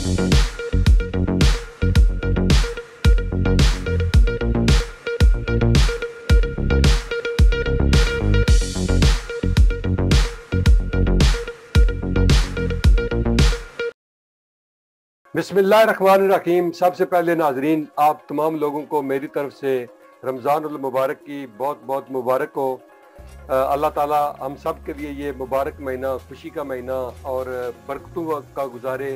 बिस्मिल्लाहिर्रहमानिर्रहीम। सबसे पहले नाजरीन, आप तमाम लोगों को मेरी तरफ से रमज़ानुल मुबारक की बहुत बहुत मुबारक हो। अल्लाह ताला हम सब के लिए ये मुबारक महीना, खुशी का महीना और बरकतों का गुजारे।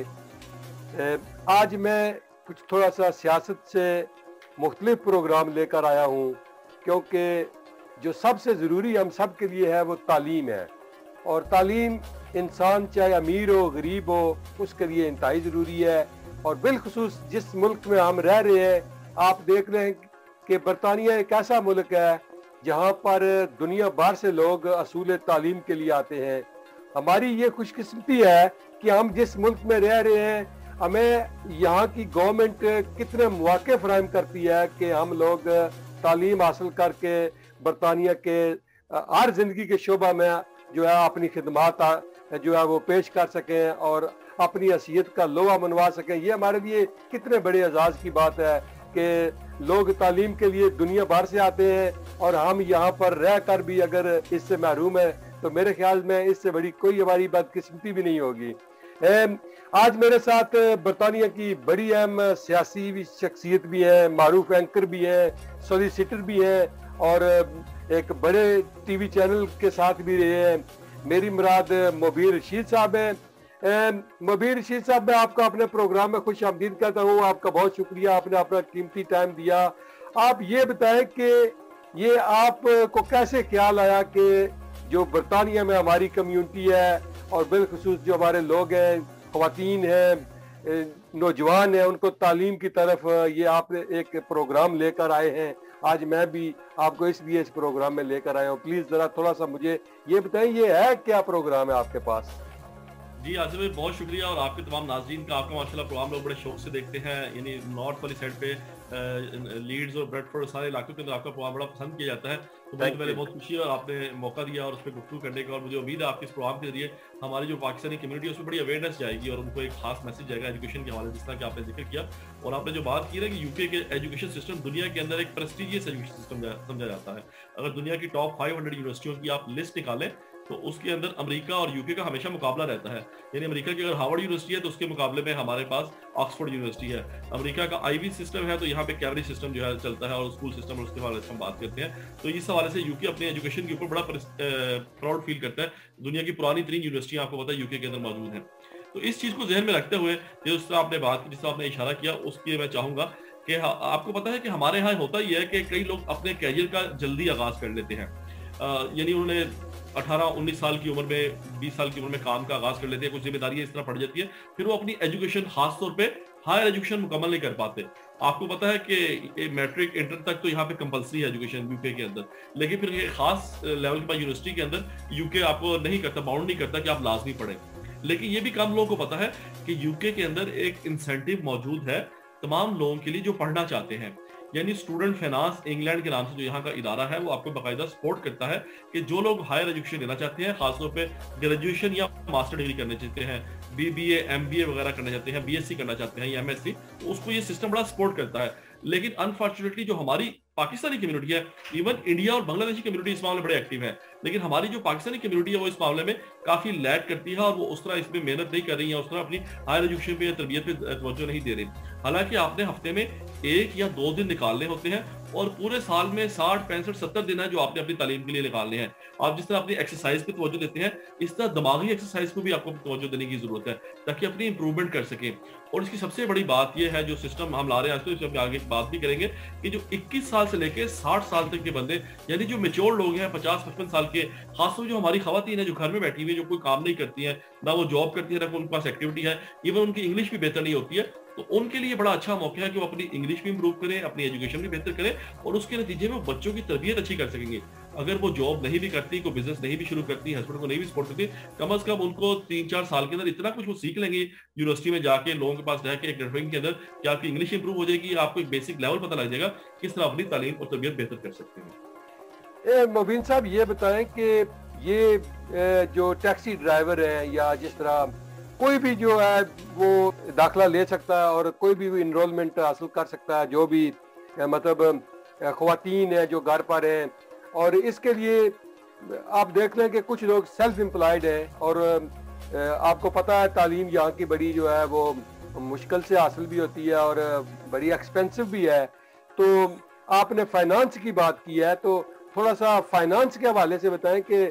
आज मैं कुछ थोड़ा सा सियासत से मुख्तलिफ प्रोग्राम लेकर आया हूँ, क्योंकि जो सबसे ज़रूरी हम सब के लिए है वो तालीम है। और तालीम इंसान चाहे अमीर हो गरीब हो उसके लिए इंतहाई ज़रूरी है। और बिलखुसूस जिस मुल्क में हम रह रहे हैं, आप देख रहे हैं कि बरतानिया एक ऐसा मुल्क है जहाँ पर दुनिया भर से लोग असूल तालीम के लिए आते हैं। हमारी ये खुशकिस्मती है कि हम जिस मुल्क में रह रहे हैं, हमें यहाँ की गवर्नमेंट कितने मौके फराहम करती है कि हम लोग तालीम हासिल करके बरतानिया के हर जिंदगी के शोबा में जो है अपनी खिदमात जो है वो पेश कर सकें और अपनी हैसियत का लोहा मनवा सकें। ये हमारे लिए कितने बड़े एजाज़ की बात है कि लोग तालीम के लिए दुनिया भर से आते हैं और हम यहाँ पर रह कर भी अगर इससे महरूम है तो मेरे ख्याल में इससे बड़ी कोई हमारी बदकिस्मती भी नहीं होगी। आज मेरे साथ बरतानिया की बड़ी अहम सियासी शख्सियत भी है, मारूफ एंकर भी है, सोलिसिटर भी है और एक बड़े टीवी चैनल के साथ भी रहे हैं। मेरी मुराद मुबीर रशीद साहब हैं। मुबीर रशीद साहब, मैं आपका अपने प्रोग्राम में खुश आमदीद करता हूँ। आपका बहुत शुक्रिया, आपने अपना कीमती टाइम दिया। आप ये बताएं कि ये आपको कैसे ख्याल आया कि जो बरतानिया में हमारी कम्युनिटी है और बिलखुसूस जो हमारे लोग हैं, ख्वातीन हैं, नौजवान हैं, उनको तालीम की तरफ ये आप एक प्रोग्राम लेकर आए हैं। आज मैं भी आपको इसलिए इस प्रोग्राम में लेकर आया हूँ। प्लीज जरा थोड़ा सा मुझे ये बताएं, ये है क्या प्रोग्राम है आपके पास? जी आसिफ भाई, बहुत शुक्रिया। और आपके तमाम नाज़रीन का, आपका माशाल्लाह प्रोग्राम लोग बड़े शौक से देखते हैं। यानी नॉर्थ वाली साइड पे लीड्स और ब्रेडफोर्ड सारे इलाकों के अंदर आपका प्रोग्राम बड़ा पसंद किया जाता है। तो बहुत पहले बहुत खुशी है और आपने मौका दिया और उस पर गुफ्तगू करने का। और मुझे उम्मीद है आपके इस प्रोग्राम के जरिए हमारी जो पाकिस्तानी कम्युनिटी है उसमें बड़ी अवेयरनेस जाएगी और उनको एक खास मैसेज जाएगा एजुकेशन के हवाले से, जिस तरह कि आपने जिक्र किया। और आपने जो बात की ना कि यूके के एजुकेशन सिस्टम दुनिया के अंदर एक प्रेस्टिजियस एजुकेशन सिस्टम समझा जाता है। अगर दुनिया की टॉप 500 यूनिवर्सिटियों की आप लिस्ट निकालें तो उसके अंदर अमेरिका और यूके का हमेशा मुकाबला रहता है। यानी अमेरिका की अगर हार्वर्ड यूनिवर्सिटी है तो उसके मुकाबले में हमारे पास ऑक्सफोर्ड यूनिवर्सिटी है। अमेरिका का आईवी सिस्टम है तो यहाँ पे कैम्ब्रिज सिस्टम जो है चलता है और स्कूल सिस्टम, और उसके हवाले से हम बात करते हैं। तो इस हवाले से यूके अपने एजुकेशन के ऊपर बड़ा प्राउड फील करता है। दुनिया की पुरानी तरीन यूनिवर्सिटियां आपको पता है यूके के अंदर मौजूद हैं। तो इस चीज को जहन में रखते हुए जिस तरह आपने बात की, जिस तरह आपने इशारा किया, उसके मैं चाहूंगा कि आपको पता है कि हमारे यहाँ होता ही है कि कई लोग अपने कैरियर का जल्दी आगाज कर लेते हैं। यानी उन्होंने 18-19 साल की उम्र में, 20 साल की उम्र में काम का आगाज कर लेते हैं, कुछ जिम्मेदारियां इस तरह पड़ जाती है, फिर वो अपनी एजुकेशन, खास तौर पे हायर एजुकेशन मुकम्मल नहीं कर पाते। आपको पता है कि मैट्रिक इंटर तक तो यहाँ पे कंपलसरी है एजुकेशन यूके के अंदर, लेकिन फिर ये खास लेवल के बाद यूनिवर्सिटी के अंदर यूके आपको नहीं करता, बाउंड नहीं करता कि आप लाजमी पढ़ें। लेकिन ये भी कम लोगों को पता है कि यूके के अंदर एक इंसेंटिव मौजूद है तमाम लोगों के लिए जो पढ़ना चाहते हैं। यानी स्टूडेंट फाइनेंस इंग्लैंड के नाम से जो यहाँ का इदारा है वो आपको बाकायदा सपोर्ट करता है कि जो लोग हायर एजुकेशन लेना चाहते हैं, खासतौर पे ग्रेजुएशन या मास्टर डिग्री करना चाहते हैं, बीबीए, एमबीए वगैरह करना चाहते हैं, बीएससी करना चाहते हैं या एमएससी, तो उसको ये सिस्टम बड़ा सपोर्ट करता है। लेकिन अनफॉर्चुनेटली जो हमारी पाकिस्तानी कम्युनिटी है, इवन इंडिया और बांग्लादेशी कम्युनिटी इस मामले में बड़े एक्टिव है, लेकिन हमारी जो पाकिस्तानी कम्युनिटी है वो इस मामले में काफी लैग करती है और वो उस तरह इसमें मेहनत नहीं कर रही है, उस तरह अपनी हायर एजुकेशन पे या तरबियत पे तवज्जो नहीं दे रही। हालांकि आपने हफ्ते में 1 या 2 दिन निकालने होते हैं और पूरे साल में 60, 65, 70 दिन है जो आपने अपनी तालीम के लिए निकालने हैं। आप जिस तरह अपनी एक्सरसाइज पे तवज्जो देते हैं, इस तरह दिमागी एक्सरसाइज को भी आपको तवज्जो देने की जरूरत है ताकि अपनी इंप्रूवमेंट कर सकें। और इसकी सबसे बड़ी बात यह है जो सिस्टम हम ला रहे हैं आज, तो इसमें आगे बात भी करेंगे कि जो 21 साल से लेके 60 साल तक के बंदे, यानी जो मेच्योर लोग हैं 50-55 साल के, खासतौर जो हमारी खवातीन है जो घर में बैठी हुई है, जो कोई काम नहीं करती है, ना वो जॉब करती है, ना उनके पास एक्टिविटी है, इवन उनकी इंग्लिश भी बेहतर नहीं होती है, तो उनके लिए बड़ा अच्छा मौका है कि वो अपनी इंग्लिश भी इंप्रूव करें, अपनी एजुकेशन भी बेहतर करें और उसके नतीजे में बच्चों की तरबियत अच्छी कर सकेंगे। अगर वो जॉब नहीं भी करती, कोई बिजनेस नहीं भी शुरू करती, हस्बैंड को नहीं भी सपोर्ट करती, कम से कम उनको 3-4 साल के अंदर इतना कुछ वो सीख लेंगे यूनिवर्सिटी में जाके, लोगों के पास जाके, एक नेटवर्किंग के अंदर, कि आपकी इंग्लिश इंप्रूव हो जाएगी, आपको एक बेसिक लेवल पता लग जाएगा किस तरह अपनी तालीम और तरबियत बेहतर कर सकते हैं। मुबीन साहब, ये बताएं कि ये जो टैक्सी ड्राइवर हैं या जिस तरह कोई भी जो है वो दाखिला ले सकता है और कोई भी इनरोलमेंट हासिल कर सकता है, जो भी मतलब ख्वातीन है जो घर पर हैं। और इसके लिए आप देख लें कि कुछ लोग सेल्फ एम्प्लॉयड हैं और आपको पता है तालीम यहाँ की बड़ी जो है वो मुश्किल से हासिल भी होती है और बड़ी एक्सपेंसिव भी है। तो आपने फाइनेंस की बात की है, तो थोड़ा सा फाइनेंस के हवाले से बताएं कि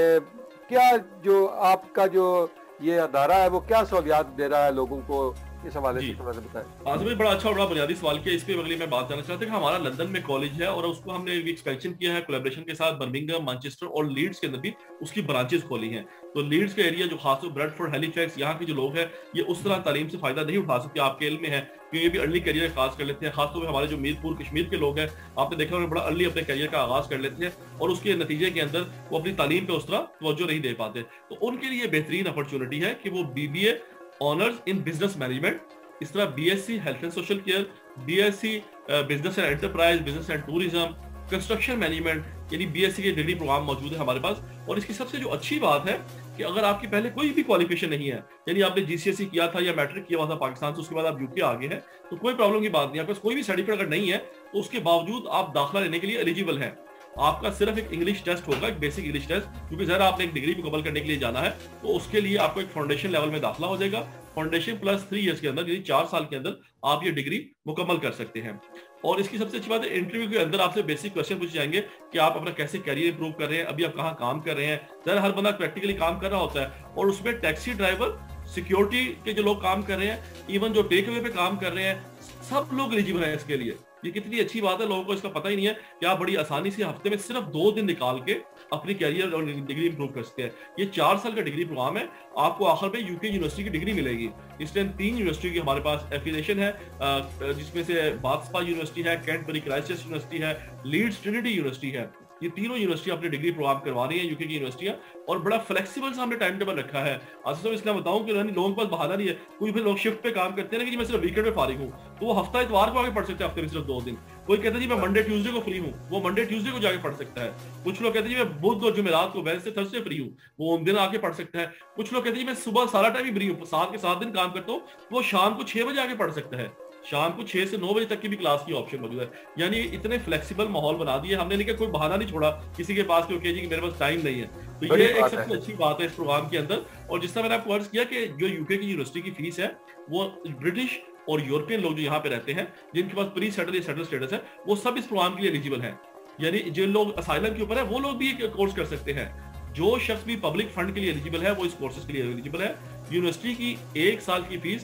क्या जो आपका जो ये अदारा है वो क्या सहूलियात दे रहा है लोगों को, इस हवाले से थोड़ा सा बताएं। आज भी बड़ा अच्छा और बड़ा बुनियादी सवाल किया। इस पे अगली मैं बात करना चाहता हूँ कि हमारा लंदन में कॉलेज है और उसको हमने एक्सपेंशन किया है कोलैबोरेशन के साथ। बर्मिंघम, मैनचेस्टर और लीड्स के अंदर भी उसकी ब्रांचेस खोली हैं। तो लीड्स का एरिया जो खासतौर ब्रेडफोर्ड, हैलिफैक्स, यहाँ के जो लोग हैं ये उस तरह तालीम से फायदा नहीं उठा सकते। आपके इल्म में है कि ये भी अर्ली करियर खास कर लेते हैं। खासतौर पर हमारे जो मीरपुर कश्मीर के लोग हैं, आपने देखा उन्होंने बड़ा अर्ली अपने करियर का आगाज कर लेते हैं और उसके नतीजे के अंदर वो अपनी तालीम पे उस तरह तवज्जो नहीं दे पाते। तो उनके लिए बेहतरीन अपॉर्चुनिटी है कि वो BBA honours in business management, इस तरह BSc health and social care, BSc business and enterprise, business and tourism, construction management, यानी बीएससी के डिग्री प्रोग्राम मौजूद है हमारे पास। और इसकी सबसे जो अच्छी बात है कि अगर आपकी पहले कोई भी क्वालिफिकेशन नहीं है, यानी आपने जीसीएसई किया था या मैट्रिक किया हुआ था पाकिस्तान से, उसके बाद आप यूके आ गए हैं, तो कोई प्रॉब्लम की बात नहीं। आपके पास कोई भी सर्टिफिकेट अगर नहीं है तो उसके बावजूद आप दाखिला लेने के लिए एलिजिबल हैं। आपका सिर्फ एक इंग्लिश टेस्ट होगा, एक बेसिक इंग्लिश टेस्ट, क्योंकि जरा आपने एक डिग्री मुकम्मल करने के लिए जाना है, तो उसके लिए आपको एक फाउंडेशन लेवल में दाखिला हो जाएगा। फाउंडेशन प्लस 3 इयर्स के अंदर, यानी 4 साल के अंदर आप ये डिग्री मुकम्मल कर सकते हैं। और इसकी सबसे अच्छी बात है, इंटरव्यू के अंदर आपसे बेसिक क्वेश्चन पूछे जाएंगे कि आप अपना कैसे करियर इंप्रूव कर रहे हैं, अभी आप कहाँ काम कर रहे हैं। जरा हर बंदा प्रैक्टिकली काम कर रहा होता है और उसमें टैक्सी ड्राइवर, सिक्योरिटी के जो लोग काम कर रहे हैं, इवन जो टेक अवे पे काम कर रहे हैं, सब लोग एलिजिबल हैं इसके लिए। ये कितनी अच्छी बात है, लोगों को इसका पता ही नहीं है कि आप बड़ी आसानी से हफ्ते में सिर्फ 2 दिन निकाल के अपनी कैरियर और डिग्री इंप्रूव कर सकते हैं। ये 4 साल का डिग्री प्रोग्राम है, आपको आखिर में यूके यूनिवर्सिटी की डिग्री मिलेगी। इस टाइम 3 यूनिवर्सिटी की हमारे पास एफिलिएशन है, जिसमें से बाथस्पा यूनिवर्सिटी है, कैंटरबरी क्राइस्ट यूनिवर्सिटी है, लीड्स ट्रिनिटी यूनिवर्सिटी है। ये तीनों यूनिवर्सिटी अपने डिग्री प्रोग्राम करवा रही है, यूके की यूनिवर्सिटियां, और बड़ा फ्लेक्सिबल सा हमने टाइम टेबल रखा है। आज तो इसलिए बताऊं कि लोगों के पास बहाना नहीं है। कोई भी लोग शिफ्ट पे काम करते हैं ना कि मैं सिर्फ वीकेंड पे फारिग हूं, तो वो हफ्ता इतवार को आगे पढ़ सकते हैं, हफ्ते में सिर्फ 2 दिन। कोई कहता है जी मैं मंडे ट्यूसडे को फ्री हूं, वो मंडे ट्यूसडे को जाके पढ़ सकता है। कुछ लोग कहते हैं जी मैं बुध और जुमेरात को, वेडनेसडे थर्सडे फ्री हूं, वो उन दिन आके पढ़ सकता है। कुछ लोग कहते हैं जी मैं सुबह सारा टाइम ही फ्री हूं, 7 के 7 दिन काम करता हूं, वो शाम को 6 बजे आके पढ़ सकता है। शाम को 6 से 9 बजे तक की भी क्लास की ऑप्शन मौजूद है। यानी इतने फ्लेक्सिबल माहौल बना दिए हमने, लेकिन कोई बहाना नहीं छोड़ा किसी के पास क्योंकि जी मेरे पास टाइम नहीं है। तो ये एक सबसे अच्छी बात है इस प्रोग्राम के अंदर। और जिस तरह मैंने आपको अर्ज किया कि जो यूके की यूनिवर्सिटी की फीस है, वो ब्रिटिश और यूरोपियन लोग जो यहाँ पे रहते हैं, जिनके पास प्री सेटल या सेटल स्टेटस है, वो सब इस प्रोग्राम के लिए एलिजिबल हैं। यानी जिन लोग असाइलम के ऊपर है वो लोग भी कोर्स कर सकते हैं। जो शख्स भी पब्लिक फंड के लिए एलिजिबल है वो इस कोर्सेज के लिए एलिजिबल है। यूनिवर्सिटी की 1 साल की फीस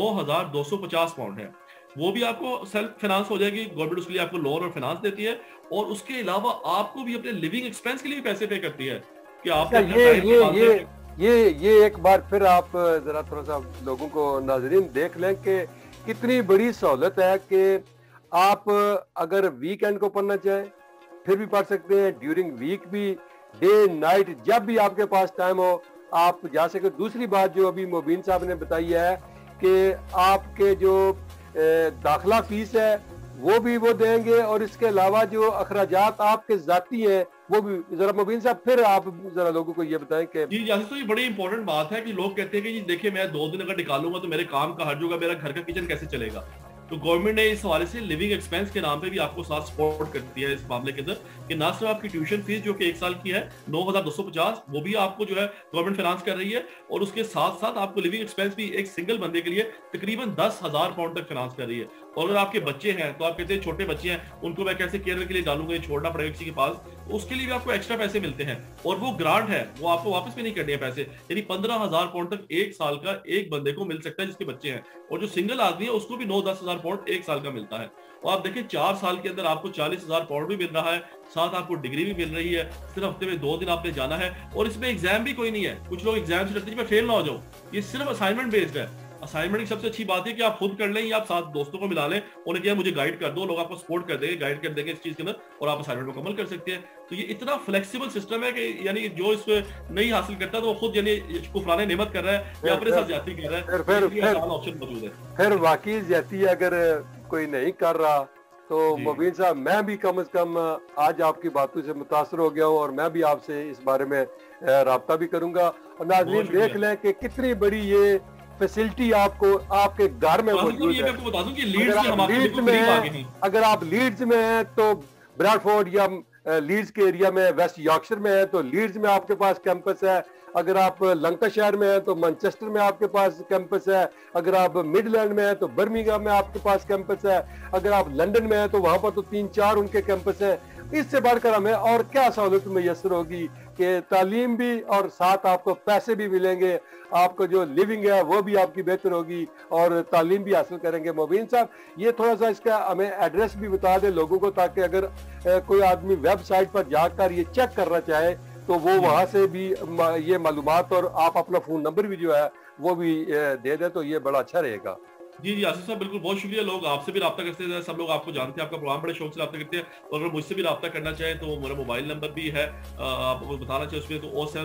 9,250 पाउंड है, वो भी आपको सेल्फ फाइनेंस हो जाएगी। गवर्नमेंट उसके लिए आपको लोन और फाइनेंस देती है, और उसके अलावा आपको भी अपने लिविंग एक्सपेंस के लिए पैसे पे करती है कि आप ये एक बार फिर आप जरा थोड़ा सा लोगों को नाजरीन देख लें कि कितनी बड़ी सहूलत है कि आप अगर वीकेंड को पढ़ना चाहें फिर भी पढ़ सकते हैं, ड्यूरिंग वीक भी, डे नाइट, जब भी आपके पास टाइम हो आप जा सके। दूसरी बात जो अभी मुबीन साहब ने बताई है कि आपके जो दाखिला फीस है वो भी वो देंगे, और इसके अलावा जो अखराजात आपके जाती हैं वो भी। जरा मुबीन साहब फिर आप जरा लोगों को ये बताएं कि जी यासिर, तो ये बड़ी इंपॉर्टेंट बात है कि लोग कहते हैं कि जी देखिए मैं 2 दिन अगर निकालूंगा तो मेरे काम का हर्ज होगा, मेरा घर का किचन कैसे चलेगा। तो गवर्नमेंट ने इस हवाले से लिविंग एक्सपेंस के नाम पे भी आपको साथ सपोर्ट करती है इस मामले के अंदर, कि ना सिर्फ आपकी ट्यूशन फीस जो कि 1 साल की है 9,250, वो भी आपको जो है गवर्नमेंट फाइनेंस कर रही है, और उसके साथ साथ आपको लिविंग एक्सपेंस भी एक सिंगल बंदे के लिए तकरीबन 10,000 पाउंड तक फाइनेंस कर रही है। और अगर आपके बच्चे हैं तो आप कहते हैं छोटे बच्चे हैं उनको मैं कैसे केयर के लिए डालूंगा, ये छोड़ना पड़ेगा किसी के पास, तो उसके लिए भी आपको एक्स्ट्रा पैसे मिलते हैं, और वो ग्रांट है, वो आपको वापस भी नहीं करने हैं पैसे। यानी 15,000 पाउंड तक 1 साल का एक बंदे को मिल सकता है जिसके बच्चे हैं, और जो सिंगल आदमी है उसको भी 9-10,000 पाउंड 1 साल का मिलता है। और आप देखिए 4 साल के अंदर आपको 40,000 पाउंड भी मिल रहा है, साथ आपको डिग्री भी मिल रही है। सिर्फ हफ्ते में 2 दिन आपने जाना है, और इसमें एग्जाम भी कोई नहीं है। कुछ लोग एग्जाम से डरते हैं मैं फेल ना हो जाऊं, ये सिर्फ असाइनमेंट बेस्ड है। असाइनमेंट की सबसे अच्छी बात है कि आप खुद कर लें या आप साथ दोस्तों को मिला लें, उन्हें क्या मुझे गाइड कर दो, लोग आपको सपोर्ट कर देंगे, गाइड कर देंगे इस चीज के अंदर, और आप असाइनमेंट मुकम्मल कर सकते हैं। तो ये इतना फ्लेक्सिबल सिस्टम है कि यानी जो इसमें नहीं हासिल करता तो वो खुद यानी कुफराने नेमत कर रहा है या अपने साथ ज्यादती कर रहा है। फिर ऑप्शन मौजूद है। फिर वाकई ज्यादती अगर कोई नहीं कर रहा तो जी मुबीन साहब, मैं भी कम से कम आज आपकी बातों से मुतासर हो गया हूँ और मैं भी आपसे इस बारे में राब्ता भी करूंगा। और बहुत नाज़रीन देख शुक्रिया। लें कि कितनी बड़ी ये फैसिलिटी आपको आपके घर में और आसिफ साहब, मौजूद ये भी है। आपको बता दूं कि अगर लीड्स में आप हम आपके लीड्स बिल्कुल में करीब आ हैं, गए हैं। अगर आप लीड्स में हैं तो ब्रैडफोर्ड या लीड्स के एरिया में, वेस्ट यॉर्कशायर में है तो लीड्स में आपके पास कैंपस है। अगर आप लंकाशायर में हैं तो मैनचेस्टर में आपके पास कैंपस है। अगर आप मिडलैंड में हैं तो बर्मिंघम में आपके पास कैंपस है। अगर आप लंदन में हैं तो वहां पर तो 3-4 उनके कैंपस हैं। इससे बढ़कर हमें और क्या सहूलत मैसर होगी कि तालीम भी और साथ आपको पैसे भी मिलेंगे, आपको जो लिविंग है वो भी आपकी बेहतर होगी और तालीम भी हासिल करेंगे। मुबीन साहब, ये थोड़ा सा इसका हमें एड्रेस भी बता दें लोगों को, ताकि अगर कोई आदमी वेबसाइट पर जाकर ये चेक करना चाहे तो वो जी वहां से भी ये मालूमात और आप अपना फोन नंबर भी जो है वो भी दे दें तो ये बड़ा अच्छा रहेगा। जी, जी, आसिफ साहब बिल्कुल, बहुत शुक्रिया। लोग आपसे भी राब्ता करते हैं, सब लोग आपको जानते हैं, आपका प्रोग्राम बड़े शौक से राब्ता करते हैं। और अगर मुझसे भी राब्ता करना चाहें तो मेरा मोबाइल नंबर भी है, आपको बताना चाहिए उसमें, तो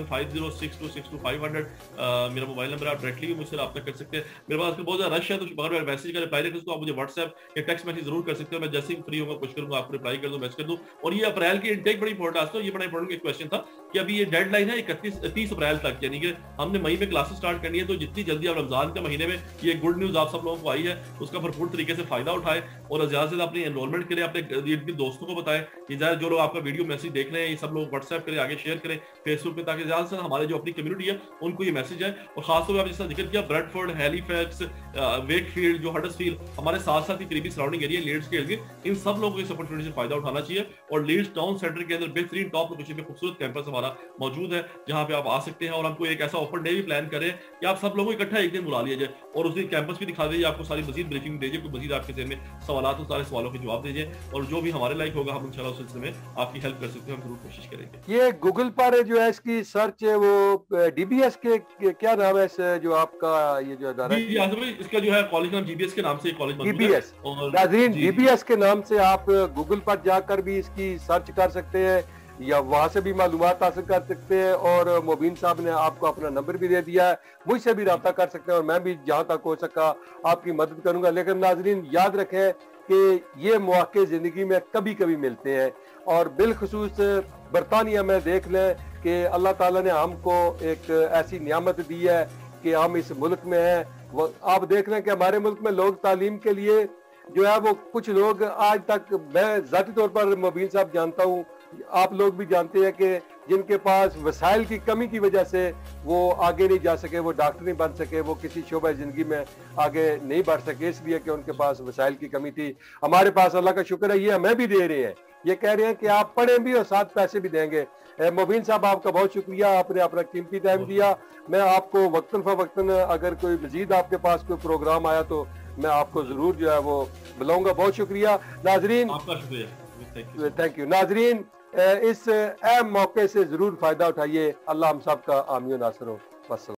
07506262500 मेरा मोबाइल नंबर है। आप डायरेक्टली भी मुझसे राब्ता कर सकते हैं। मेरे पास आजकल बहुत ज़्यादा रश है, तो अगर मैं मैसेज का रिप्लाई नहीं कर सकता, आप मुझे व्हाट्सएप या टेक्स्ट मैसेज ज़रूर कर सकते हो। मैं जैसे ही फ्री होगा कोशिश करूँगा आपको रिप्लाई कर दूँ, मैसेज कर दूँ। और ये अप्रैल की इनटेक बड़ी इंपॉर्टेंट, आज तो ये बड़ा इंपॉर्टेंट क्वेश्चन था कि अभी ये डेडलाइन है 30 अप्रैल तक, यानी कि हमने मई में क्लासेस स्टार्ट करनी है। तो जितनी जल्दी आप रमजान के महीने में ये गुड न्यूज़ आप सब लोगों को आई है, उसका भरपूर तरीके से फायदा उठाएं और ज्यादा से ज्यादा अपनी एनरोलमेंट करें, अपने दोस्तों को बताएं। ये ज्यादा जो लोग आपका वीडियो मैसेज देख रहे हैं, ये सब लोग व्हाट्सएप करें, आगे शेयर करें फेसबुक पे, ताकि ज्यादा से ज्यादा हमारे जो अपनी कम्युनिटी है उनको ये मैसेज है। और खासतौर पर आप जिसका जिक्र किया, ब्रेडफोर्ड, हैलिफैक्स, वेकफील्ड, जो हडर्सफील्ड, हमारे साथ साथ ही करीबी सराउंडिंग एरिया लीड्स के लिए, इन सब लोगों को इस अपॉर्चुनिटी से फायदा उठाना चाहिए। और लीड्स टाउन सेंटर के अंदर बेहतरीन टॉप लोकेशन पे खूबसूरत कैंपस हमारा मौजूद है, जहां पे आप आ सकते हैं। और हमको एक ऐसा ओपन डे भी प्लान करें कि आप सब लोगों को इकट्ठा एक दिन बुला लिया जाए और उस दिन कैंपस भी दिखा दीजिए, आपको सारी मजीद ब्रीफिंग दीजिए, कोई मजीद आपके ज़हन में सवाल तो सारे सवालों के जवाब दीजिए। और जो भी हमारे लायक होगा हम इंशाल्लाह उस सिलसिले में आपकी हेल्प कर सकते हैं, हम जरूर कोशिश करेंगे। ये गूगल पर जो है इसकी सर्च है वो डीबीएस के क्या नाम है इस जो आपका ये जो अदारा जी, है? जी, आसिफ भाई, इसका जो है कॉलेज का नाम जीबीएस के नाम से कॉलेज मौजूद है। डीबीएस। और नाज़रीन, जी, जी। डीबीएस के नाम से आप गूगल पर जाकर भी इसकी सर्च कर सकते हैं या वहां से भी मालूमात हासिल कर सकते हैं। और मुबीन साहब ने आपको अपना नंबर भी दे दिया है, मुझसे भी रब्ता कर सकते हैं और मैं भी जहां तक हो सका आपकी मदद करूंगा। लेकिन नाज़रीन याद रखें कि ये मौके जिंदगी में कभी कभी मिलते हैं और बिलखसूस बरतानिया में देख लें कि अल्लाह ताला ने हमको एक ऐसी नियामत दी है कि हम इस मुल्क में हैं। आप देख लें कि हमारे मुल्क में लोग तालीम के लिए जो है वो कुछ लोग आज तक, मैं जाती तौर पर मुबीन साहब जानता हूँ, आप लोग भी जानते हैं कि जिनके पास वसाइल की कमी की वजह से वो आगे नहीं जा सके, वो डॉक्टर नहीं बन सके, वो किसी शोबा जिंदगी में आगे नहीं बढ़ सके, इसलिए कि उनके पास वसाइल की कमी थी। हमारे पास अल्लाह का शुक्र है ये हमें भी दे रहे हैं, ये कह रहे हैं कि आप पढ़ें भी और साथ पैसे भी देंगे। मुबीन साहब, आपका बहुत शुक्रिया, आपने अपना कीमती टाइम दिया। मैं आपको वक्तन फवक्तन अगर कोई मजीद आपके पास कोई प्रोग्राम आया तो मैं आपको जरूर जो है वो बुलाऊंगा। बहुत शुक्रिया नाजरीन, आपका शुक्रिया, थैंक यू नाजरीन। इस अहम मौके से जरूर फायदा उठाइए। अल्लाह हम सब का आमीन नासर हो। बस।